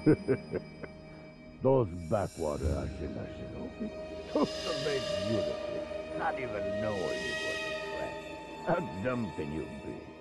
Those backwater Ashina Shinobi took the lake beautifully, not even knowing it was a trap. How dumb can you be?